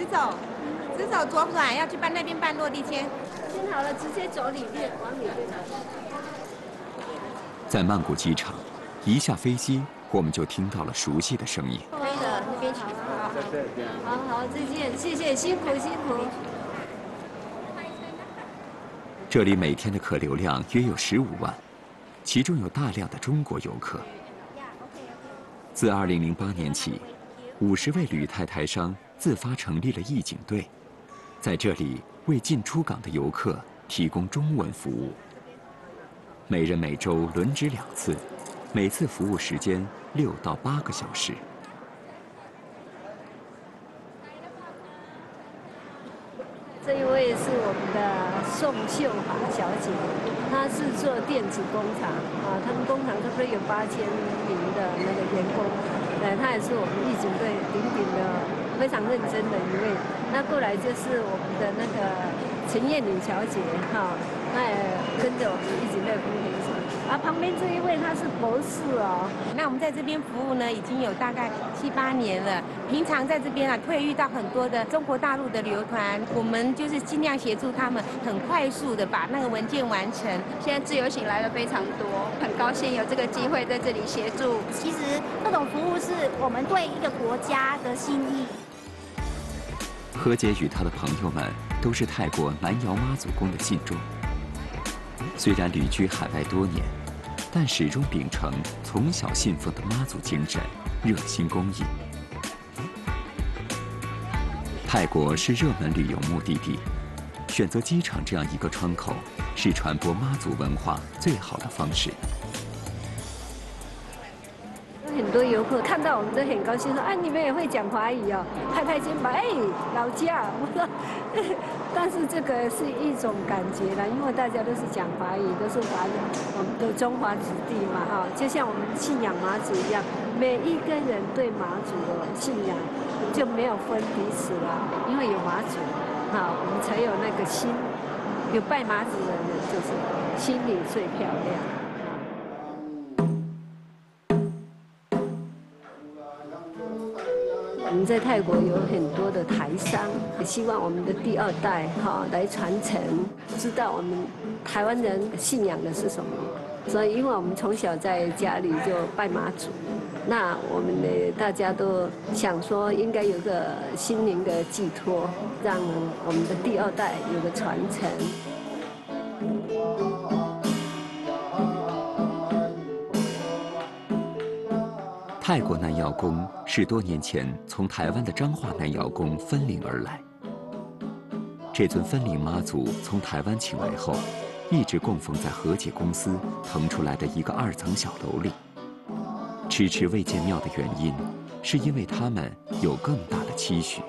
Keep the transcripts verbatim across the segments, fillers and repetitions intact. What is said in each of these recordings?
直走，直走左转，要去办那边办落地签。 签好了，直接走里面，往里面走。 在曼谷机场，一下飞机，我们就听到了熟悉的声音。 可以的，那边请。好好好，再见，谢谢，辛苦辛苦。 这里每天的客流量约有十五万，其中有大量的中国游客。自二零零八年起，五十位旅泰台商自发成立了义警队，在这里为进出港的游客提供中文服务。每人每周轮值两次，每次服务时间六到八个小时。 这一位是我们的宋秀华小姐，她是做电子工厂啊，他们工厂差不多有八千名的那个员工，呃，她也是我们义警队顶顶的非常认真的一位。那过来就是我们的那个陈燕玲小姐哈，那也跟着我们义警队工程师。啊，旁边这一位他是博士哦。 那我们在这边服务呢，已经有大概七八年了。平常在这边啊，会遇到很多的中国大陆的旅游团，我们就是尽量协助他们，很快速的把那个文件完成。 现在自由行来的非常多，很高兴有这个机会在这里协助。 其实这种服务是我们对一个国家的心意。 何洁与她的朋友们都是泰国南瑶妈祖宫的信众，虽然旅居海外多年，但始终秉承从小信奉的妈祖精神，热心公益。泰国是热门旅游目的地，选择机场这样一个窗口，是传播妈祖文化最好的方式。 很多游客看到我们都很高兴，说：“啊，你们也会讲华语哦！”拍拍肩膀，哎，老家。我说，但是这个是一种感觉啦，因为大家都是讲华语，都是华人，我们的中华子弟嘛，哈，就像我们信仰妈祖一样，每一个人对妈祖的信仰就没有分彼此了，因为有妈祖，哈，我们才有那个心，有拜妈祖的人就是心里最漂亮。我们在泰国有很多的台商，希望我们的第二代哈来传承，知道我们台湾人信仰的是什么。所以，因为我们从小在家里就拜妈祖，那我们呢大家都想说，应该有个心灵的寄托，让我们的第二代有个传承。 泰国南瑶宫是多年前从台湾的彰化南瑶宫分灵而来。这尊分灵妈祖从台湾请来后，一直供奉在和解公司腾出来的一个二层小楼里。迟迟未建庙的原因，是因为他们有更大的期许。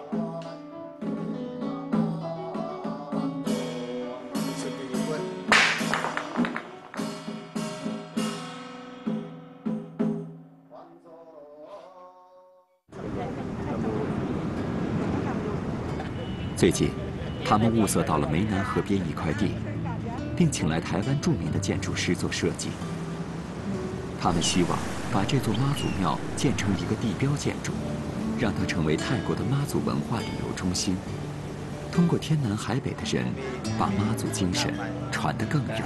最近，他们物色到了湄南河边一块地，并请来台湾著名的建筑师做设计。他们希望把这座妈祖庙建成一个地标建筑，让它成为泰国的妈祖文化旅游中心，通过天南海北的人，把妈祖精神传得更远。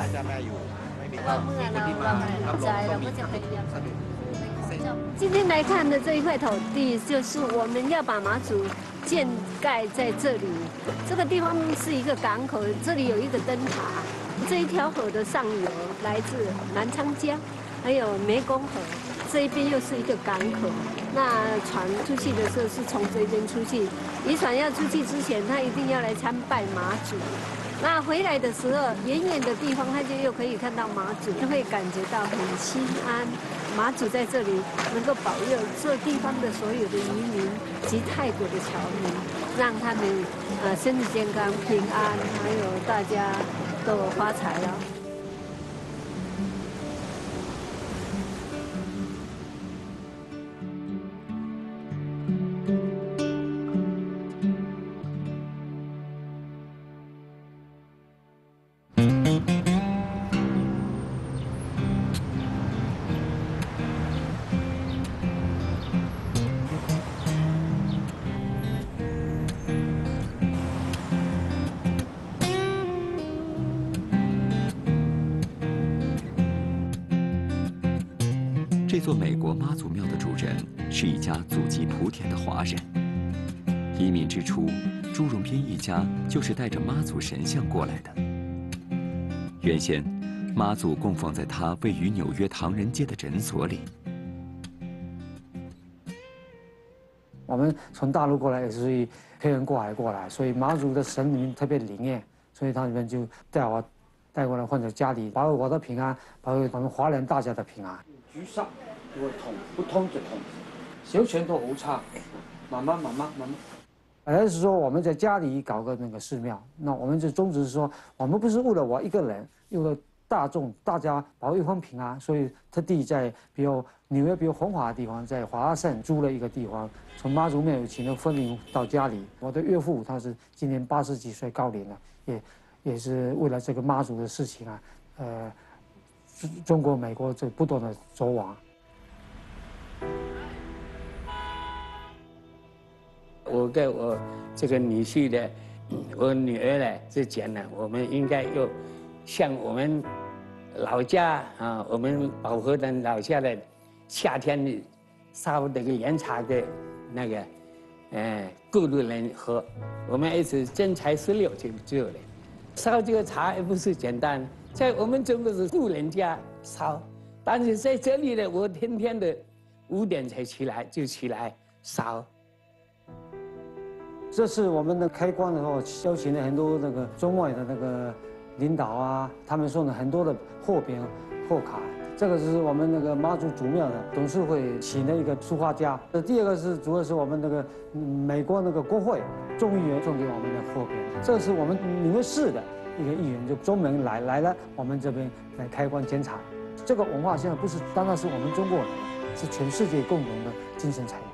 今天来看的这一块土地，就是我们要把妈祖建盖在这里。这个地方是一个港口，这里有一个灯塔。这一条河的上游来自南昌江，还有湄公河，这一边又是一个港口。那船出去的时候是从这边出去，渔船要出去之前，他一定要来参拜妈祖。那回来的时候，远远的地方他就又可以看到妈祖，就会感觉到很心安。妈祖在这里能够保佑这地方的所有的渔民及泰国的侨民，让他们呃身体健康、平安，还有大家都发财了。 这座美国妈祖庙的主人是一家祖籍莆田的华人。移民之初，朱荣斌一家就是带着妈祖神像过来的。原先，妈祖供奉在他位于纽约唐人街的诊所里。 我们从大陆过来也是属于陪人过海过来，所以妈祖的神明特别灵验，所以他们就带我带过来，或者家里保佑我的平安，保佑我们华人大家的平安。沮丧就会痛，不痛就痛，修全都无差，慢慢慢慢慢慢。本来是说我们在家里搞个那个寺庙，那我们这宗旨是说，我们不是为了我一个人，为了大众，大家保佑一方平安，所以特地在比如纽约比如红华的地方，在华盛租了一个地方，从妈祖庙请了分灵到家里。我的岳父他是今年八十几岁高龄了，也也是为了这个妈祖的事情啊，呃，中国美国这不断的走往。 我跟我这个女婿的，我女儿呢，就讲了，我们应该要像我们老家啊，我们保和的老家的夏天的烧那个岩茶的那个，呃，过路人喝，我们一直真材实料就做了。烧这个茶也不是简单，在我们中国是富人家烧，但是在这里呢，我天天的五点才起来就起来烧。 这次我们的开光的时候，邀请了很多那个中外的那个领导啊，他们送了很多的货品、货卡。这个是我们那个妈祖祖庙的董事会请的一个书画家。这第二个是主要是我们那个美国那个国会众议员送给我们的货品。这是我们纽约市的一个议员就专门来来了我们这边来开光检查。这个文化现在不是单单是我们中国人，是全世界共同的精神财富。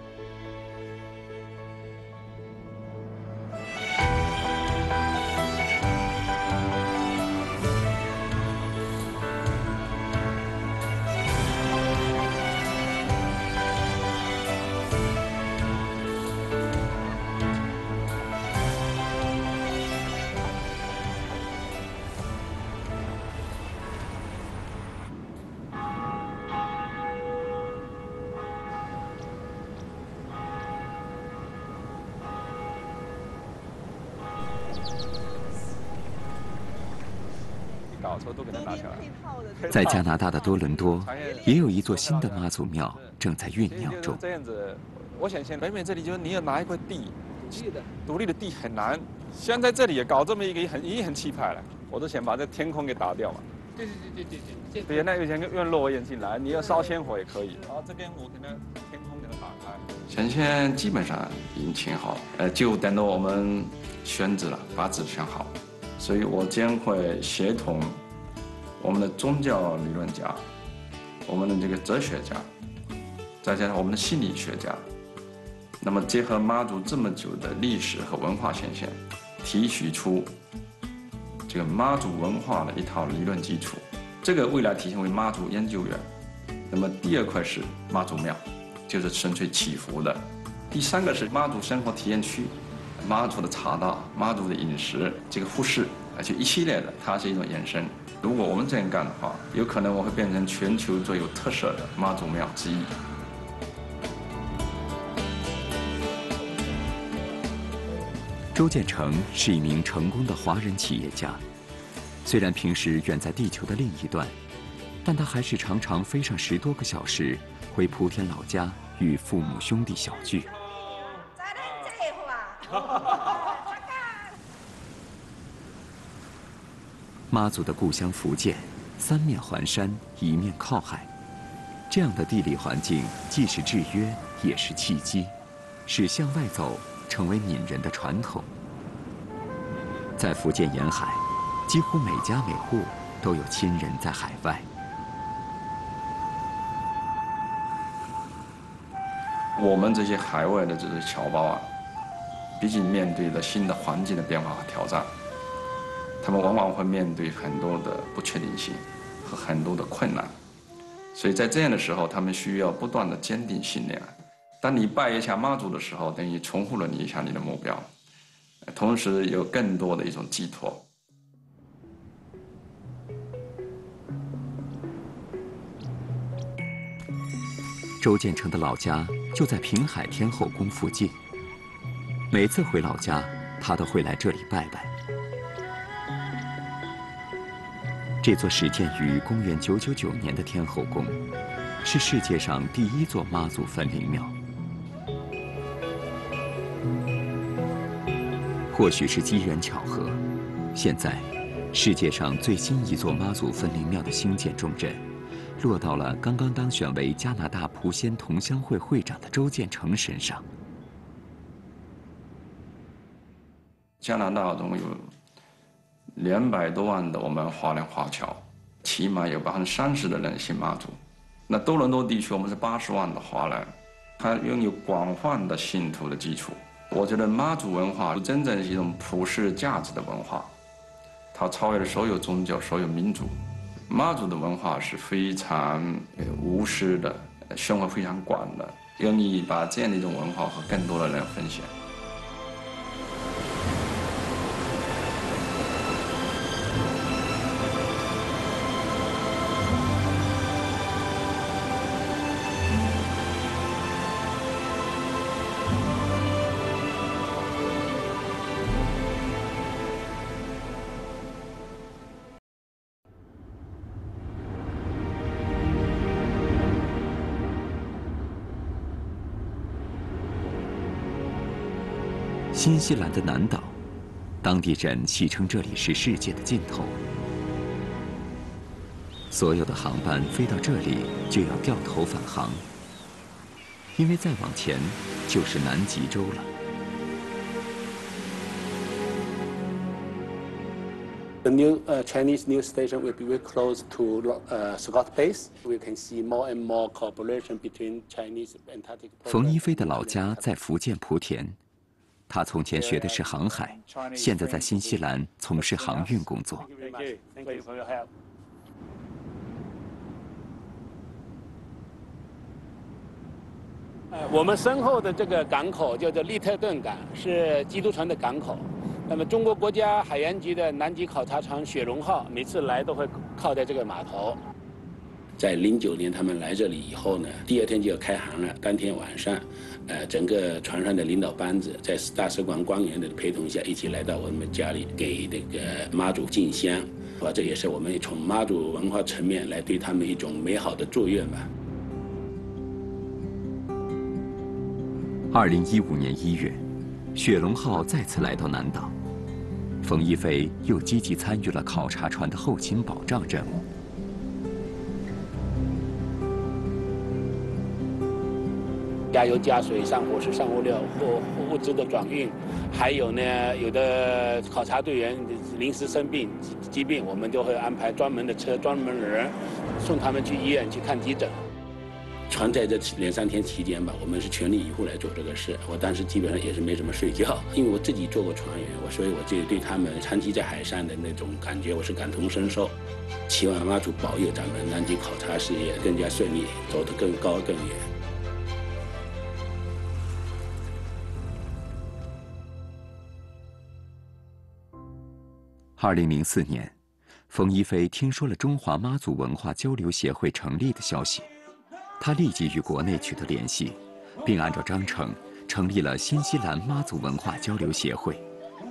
在加拿大的多伦多，也有一座新的妈祖庙正在酝酿中。 这样子，我想现北美这里就是你要拿一块地，独立的地很难。现在这里也搞这么一个，很已经很气派了。我都想把这天空给打掉嘛。对对对对对对。对，那有钱用肉眼进来，你要烧鲜火也可以。然后这边我可能天空给它打开。 现在基本上已经签好，呃，就等到我们选址了，把址选好。所以我将会协同我们的宗教理论家、我们的这个哲学家，再加上我们的心理学家，那么结合妈祖这么久的历史和文化现象，提取出这个妈祖文化的一套理论基础。这个未来体现为妈祖研究院。那么第二块是妈祖庙，就是纯粹祈福的。第三个是妈祖生活体验区。妈祖的茶道、妈祖的饮食，这个服饰，而且一系列的，它是一种延伸。如果我们这样干的话，有可能我会变成全球最有特色的妈祖庙之一。 周建成是一名成功的华人企业家，虽然平时远在地球的另一端，但他还是常常飞上十多个小时回莆田老家与父母兄弟小聚。妈祖的故乡福建，三面环山，一面靠海，这样的地理环境既是制约，也是契机，使向外走成为闽人的传统。在福建沿海，几乎每家每户都有亲人在海外。 我们这些海外的这些侨胞啊，毕竟面对着新的环境的变化和挑战，他们往往会面对很多的不确定性和很多的困难，所以在这样的时候，他们需要不断的坚定信念。当你拜一下妈祖的时候，等于重复了你一下你的目标，同时有更多的一种寄托。 周建成的老家就在平海天后宫附近。每次回老家，他都会来这里拜拜。这座始建于公元九九九年的天后宫，是世界上第一座妈祖分灵庙。或许是机缘巧合，现在世界上最新一座妈祖分灵庙的兴建重任，落到了刚刚当选为加拿大蒲仙同乡会会长的周建成身上。 加拿大总共有两百多万的我们华人华侨，起码有百分之三十的人信妈祖。那多伦多地区我们是八十万的华人，它拥有广泛的信徒的基础。我觉得妈祖文化真正是一种普世价值的文化，它超越了所有宗教、所有民族。妈祖的文化是非常无私的，生活非常广的，愿意把这样的一种文化和更多的人分享。 新西兰的南岛，当地人戏称这里是世界的尽头。所有的航班飞到这里就要掉头返航，因为再往前就是南极洲了。 The new uh, Chinese news station will be very close to uh, Scott Base. We can see more and more cooperation between Chinese Antarctic. 冯一飞的老家在福建莆田。他从前学的是航海，现在在新西兰从事航运工作。 呃，我们身后的这个港口叫做利特顿港，是基督船的港口。那么，中国国家海洋局的南极考察船雪龙号每次来都会靠在这个码头。在零九年他们来这里以后呢，第二天就要开航了。当天晚上，呃，整个船上的领导班子在大使馆官员的陪同下，一起来到我们家里给这个妈祖进香，啊，这也是我们从妈祖文化层面来对他们一种美好的祝愿吧。 二零一五年一月，雪龙号再次来到南岛，冯一飞又积极参与了考察船的后勤保障任务。 加油加水、上火石、上物料或物资的转运，还有呢，有的考察队员临时生病、疾病，我们就会安排专门的车、专门的人送他们去医院去看急诊。船在这两三天期间吧，我们是全力以赴来做这个事。我当时基本上也是没怎么睡觉，因为我自己做过船员，我所以我自己对他们长期在海上的那种感觉，我是感同身受。希望妈祖保佑咱们南极考察事业更加顺利，走得更高更远。 二零零四年，冯一飞听说了中华妈祖文化交流协会成立的消息，他立即与国内取得联系，并按照章程成立了新西兰妈祖文化交流协会。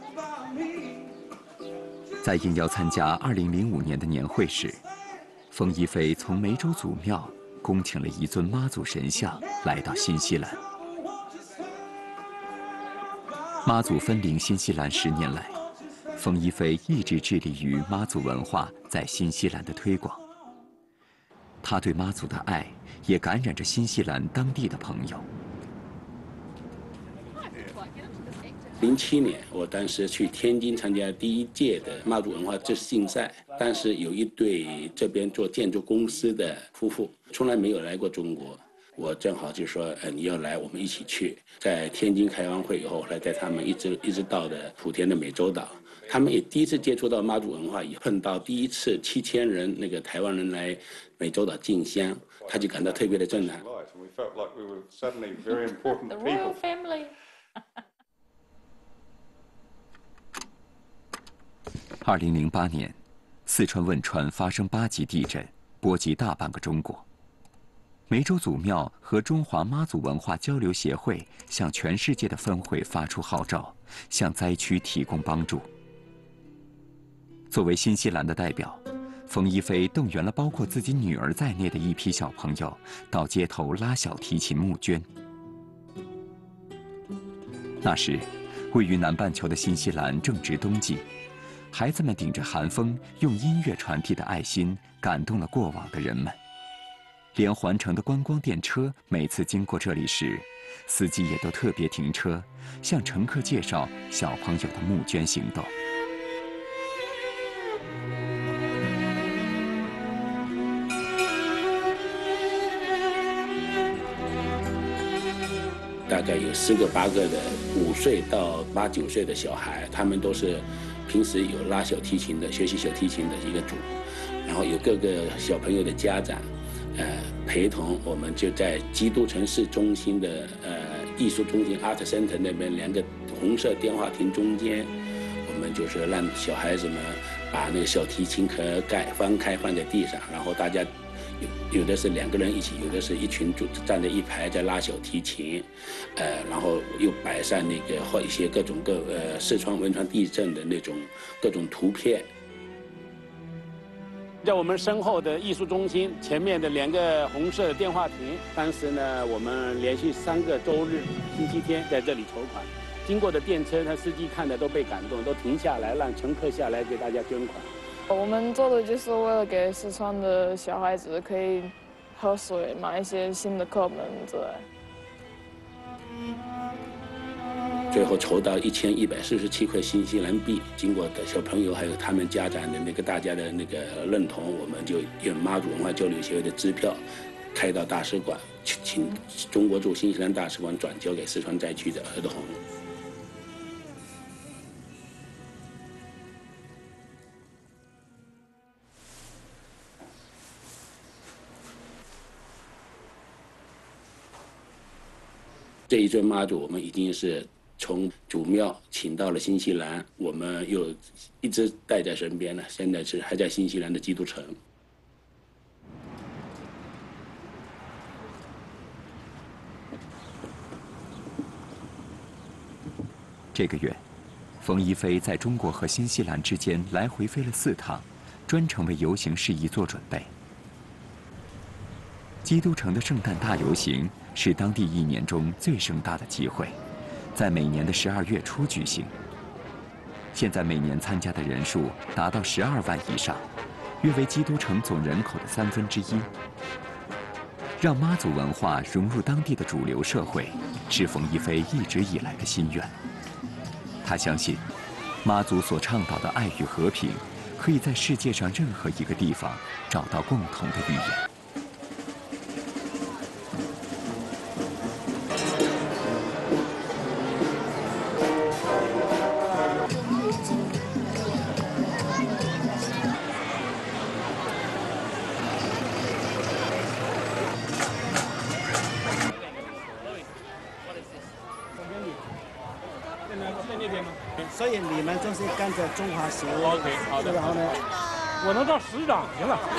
在应邀参加二零零五年的年会时，冯一飞从梅州祖庙恭请了一尊妈祖神像来到新西兰。妈祖分灵新西兰十年来，冯一飞一直致力于妈祖文化在新西兰的推广。他对妈祖的爱也感染着新西兰当地的朋友。 零七年，我当时去天津参加第一届的妈祖文化知识竞赛，当时有一对这边做建筑公司的夫妇，从来没有来过中国。我正好就说，呃，你要来，我们一起去。在天津开完会以后，后来带他们一直一直到的莆田的美洲岛。他们也第一次接触到妈祖文化，也碰到第一次七千人那个台湾人来美洲岛进香，他就感到特别的震撼。 二零零八年，四川汶川发生八级地震，波及大半个中国。 梅州祖庙和中华妈祖文化交流协会向全世界的分会发出号召，向灾区提供帮助。作为新西兰的代表，冯一飞动员了包括自己女儿在内的一批小朋友到街头拉小提琴募捐。那时，位于南半球的新西兰正值冬季，孩子们顶着寒风，用音乐传递的爱心感动了过往的人们。连环城的观光电车每次经过这里时，司机也都特别停车，向乘客介绍小朋友的募捐行动。 大概有十个八个的五岁到八九岁的小孩，他们都是平时有拉小提琴的、学习小提琴的一个组，然后有各个小朋友的家长，呃，陪同我们就在基督城市中心的呃艺术中心 Art Center 那边两个红色电话亭中间，我们就是让小孩子们把那个小提琴壳盖翻开放在地上，然后大家。有有的是两个人一起，有的是一群就站在一排在拉小提琴，呃，然后又摆上那个画一些各种各呃四川汶川地震的那种各种图片。在我们身后的艺术中心前面的两个红色电话亭，当时呢，我们连续三个周日、星期天在这里筹款，经过的电车，他司机看的都被感动，都停下来让乘客下来给大家捐款。 我们做的就是为了给四川的小孩子可以喝水，买一些新的课本之类。 最后筹到一千一百四十七块新西兰币，经过的小朋友还有他们家长的那个大家的那个认同，我们就用妈祖文化交流协会的支票开到大使馆，请中国驻新西兰大使馆转交给四川灾区的儿童。这一尊妈祖，我们已经是从祖庙请到了新西兰，我们又一直带在身边了。现在是还在新西兰的基督城。 这个月，冯一飞在中国和新西兰之间来回飞了四趟，专程为游行事宜做准备。基督城的圣诞大游行是当地一年中最盛大的集会，在每年的十二月初举行。现在每年参加的人数达到十二万以上，约为基督城总人口的三分之一。让妈祖文化融入当地的主流社会，是冯一飞一直以来的心愿。他相信，妈祖所倡导的爱与和平，可以在世界上任何一个地方找到共同的语言。 所以你们就是跟着中华协会 ，OK， 好的。然后呢，我能当市长行了。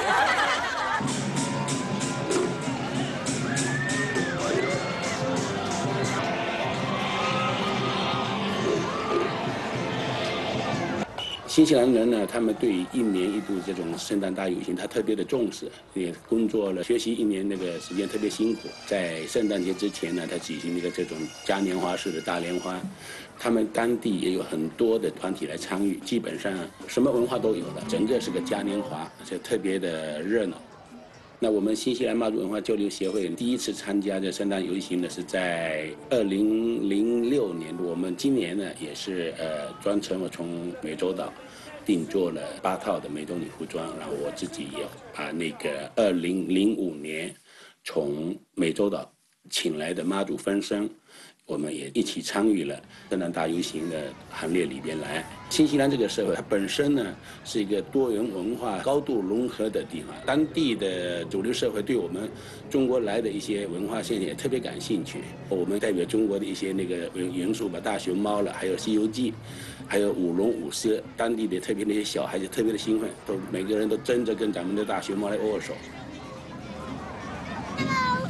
新西兰人呢，他们对一年一度这种圣诞大游行，他特别的重视，也工作了学习一年那个时间特别辛苦。在圣诞节之前呢，他举行一个这种嘉年华式的大联欢，他们当地也有很多的团体来参与，基本上什么文化都有了，整个是个嘉年华，就特别的热闹。那我们新西兰妈祖文化交流协会第一次参加这圣诞游行呢，是在二零零六年。我们今年呢，也是呃专程从美洲岛定做了八套的美洲女服装，然后我自己也把那个二零零五年从美洲岛请来的妈祖分身，我们也一起参与了圣诞大游行的行列里边来。新西兰这个社会，它本身呢是一个多元文化高度融合的地方，当地的主流社会对我们中国来的一些文化现象也特别感兴趣。我们代表中国的一些那个元素，把大熊猫了，还有《西游记》，还有舞龙舞狮，当地的特别那些小孩子特别的兴奋，都每个人都争着跟咱们的大熊猫来握手。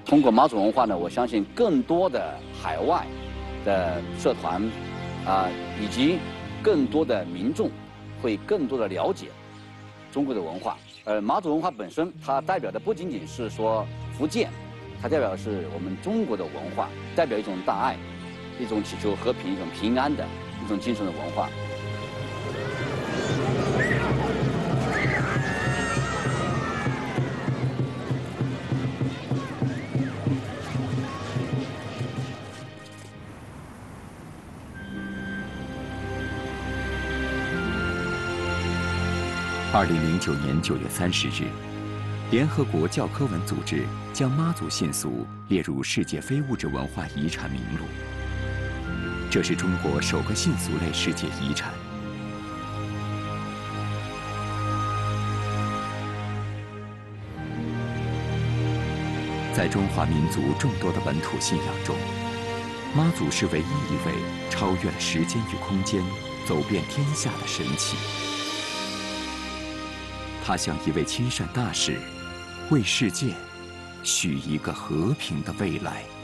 通过妈祖文化呢，我相信更多的海外的社团啊、呃，以及更多的民众会更多的了解中国的文化。呃，妈祖文化本身，它代表的不仅仅是说福建，它代表的是我们中国的文化，代表一种大爱，一种祈求和平、一种平安的一种精神的文化。 二零零九年九月三十日，联合国教科文组织将妈祖信俗列入世界非物质文化遗产名录。这是中国首个信俗类世界遗产。在中华民族众多的本土信仰中，妈祖是唯一一位超越了时间与空间、走遍天下的神祇。他像一位亲善大使，为世界许一个和平的未来。